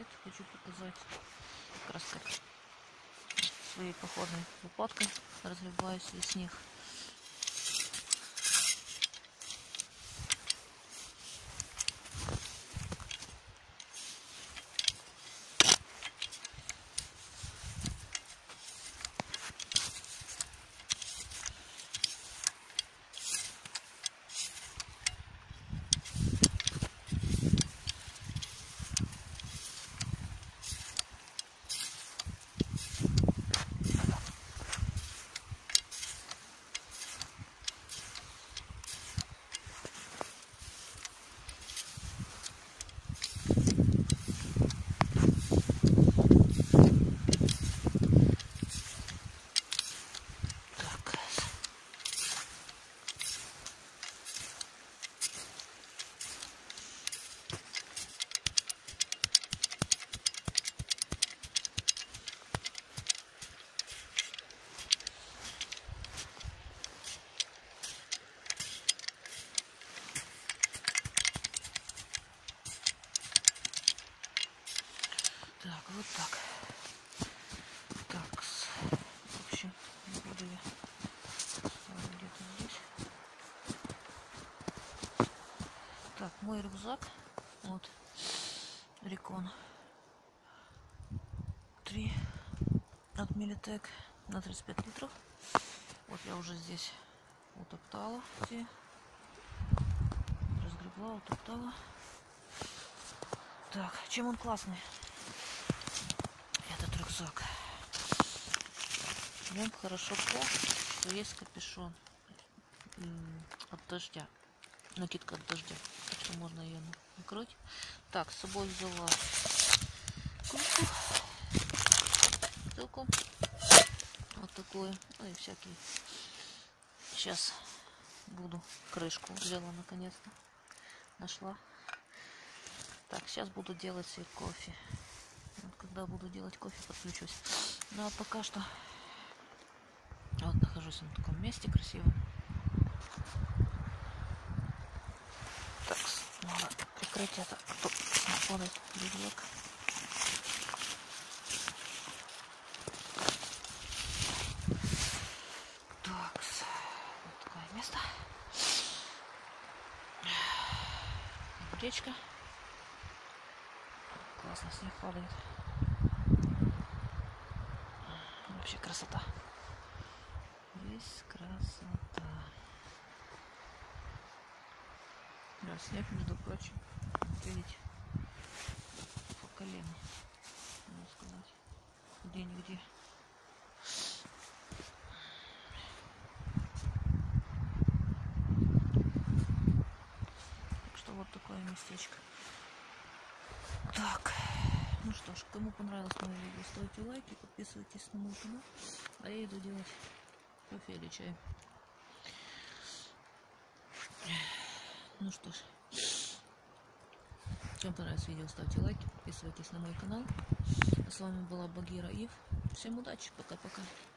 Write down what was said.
привет! Хочу показать как раз как своей походной лопаткой разливаюсь весь снег. Так, вот так. Так, в общем, буду я где-то здесь. Так, мой рюкзак. Вот. Рекон 3 от Militech на 35 литров. Вот я уже здесь утоптала все. Разгребла, утоптала. Так, чем он классный? Этот рюкзак. В нем хорошо то, что есть капюшон от дождя. Накидка от дождя. Так что можно ее накрыть. Так, с собой взяла бутылку. Вот такую. Ну и всякие. Сейчас буду крышку. Взяла наконец-то. Нашла. Так, сейчас буду делать себе кофе. Вот, когда буду делать кофе, подключусь. Ну а пока что вот нахожусь на таком месте красивом. Так, надо прикрыть это, а то падает рюкзак. Так, вот такое место. Речка. Классно снег падает. Вообще красота. Здесь красота. Да, снег, между прочим, видите, по колено, можно сказать, где-нигде. Так что вот такое местечко. Так, ну что ж, кому понравилось мое видео, ставьте лайки, подписывайтесь на мой канал, а я иду делать кофе или чай. Ну что ж, кому понравилось видео, ставьте лайки, подписывайтесь на мой канал. А с вами была Багира Ив. Всем удачи, пока-пока.